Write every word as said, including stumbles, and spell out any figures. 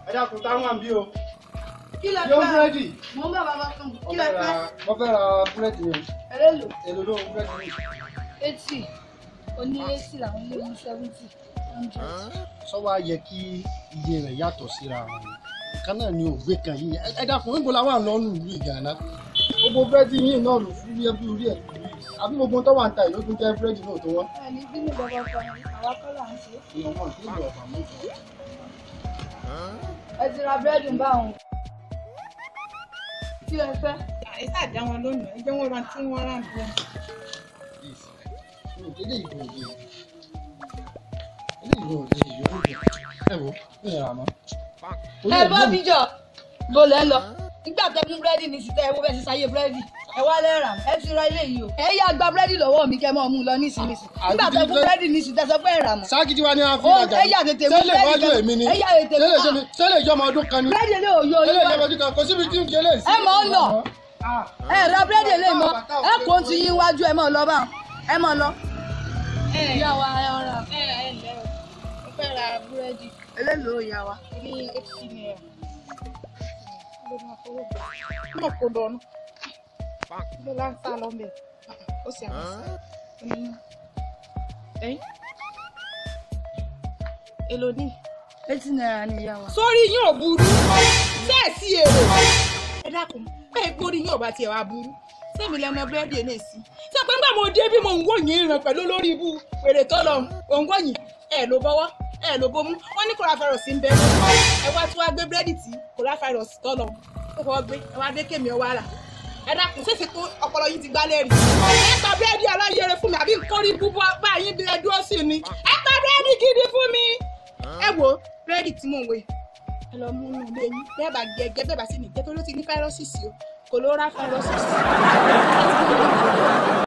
ẹ dákun táwọn wà ń bí o. Kí lẹ yóò fẹ́? búrẹ́dì. Mo ń bá bàbá kan. Kí lẹ fẹ́? mo fẹ́ ra búrẹ́dì yẹn. Èló? èlò ló ń búrẹ́dì yìí. eighty. Oní eighty làwọn ilé ní seventy. sọ wá yẹ kí iye rẹ̀ yàtọ̀ síra wọn kan náà ni òwe kan yìí ẹ dákun níbo làwọn àlọ́ nù ìlú ìgànnà. gbogbo búrẹ́dì yìí náà ló fún yẹ bí orí ẹ̀ àbí gbogbo tó wà ń ta ìlú tó jẹ́ búrẹ́dì náà tó wọ́n. Ẹni bínú bàbá kan, àwa kọ́ là ń ṣe. ìyẹn náà kí ló ọ̀bà mú jù. Ẹ ti ra búrẹ́dì ń bá wọn. Kí lẹ fẹ́? Ẹ ṣáà dá wọn lónìí, ẹ jẹ́ wọ́n ra tí wọ́n rà ń bọ̀. ilé ìgbò òde ilé ìgbò òde ìyókù ẹ wo ní ìyàrá mọ́. Ẹ bọ́ mi jọ, bó lẹ́ lọ. Nígbà tẹ mú búrẹ́dì ní síta ẹ wo bẹ́ẹ̀ ti sáyé búrẹ́dì. Ẹ wá lẹ́rà, ẹ ti ra ilé yìí o. Ẹ yá gba búrẹ́dì lọ́wọ́ mi kẹ́ mọ́ mú lọ nísinsìnyí. Nígbà tẹ mú búrẹ́dì ní síta sọ pé ẹ rà mọ́. ságídí wa ni a fi Ó rajà ẹ yà tètè mú sẹ́lẹ̀ búrẹ́dì wájú èmi ni ẹ yà tètè mú. sẹ́lẹ̀ ìjọba ọdún kan ni Búrẹ́dì lè òyò sẹ́lẹ̀ yín ìjọba wá. ọdún kan kò síbi tí n jẹ lè sí. Ẹ mọ̀ ọ́ nà. Ẹ ra búrẹ́dì lè mọ́. Ẹ kò ti yín wájú ẹ mọ̀ lọ bá. Ẹ mọ̀ lọ. Ìyá wa ẹ ọ̀rà. Ẹ ẹ ǹlẹ́ o, mo fẹ́ ra búrẹ́dì Eléèlò ìyá wa. ní eighty naira. Ló máa fowó gbà. Mo kò dọ̀nù. Ló lá ń sá lọ bẹ̀. Ó sì àwọn sá. Ẹyin. Èlò ní. Eighty naira ni ìyá wa. Sórí yín ò burú. Sẹ́ẹ̀sì èrò. Ẹ dákun, bẹ́ẹ̀ gbórí yín ò bá tiẹ̀ wá burú. Sẹ́mi lẹ́mọ búrẹ́dì ẹ̀ náà sí. Ṣé pé nígbà mo dé bí mo ń wòyìn ìràn pẹ̀lú olórí ibú wèrè tó lọ òun wòyìn ẹ̀ ló bọ́wọ́ ẹ̀ ló bomú. Wọ́n ní kòráfàrọ̀sì ń bẹ lọ́wọ́. Ẹ wá tí wàá gbé búrẹ́dì tí kòráfàrọ̀sì tó lọ. Ó fọwọ́ gbé ẹ wá dé kémi ọwọ́ ara. Ẹ dákun ṣèṣe tó ọpọlọ yín ti gbálẹ̀ rí. Ẹ pa búrẹ́dì aláyẹrẹ fún mi àbí nǹkan rí bú bá yín bí ẹ dúró sí ni. Ẹ pa búrẹ́dì gidi fún mi. Ẹ wo búrẹ́dì tí mò ń wé. Ẹ lọ mú inú ilé yín bẹ́ẹ̀ bá gẹ́gẹ́ bẹ́ẹ̀ bá sì ní jẹ́ tó ló ti ní fáírọ́ọ̀sì sí o kò ló rá fáírọ́ọ̀sì sí.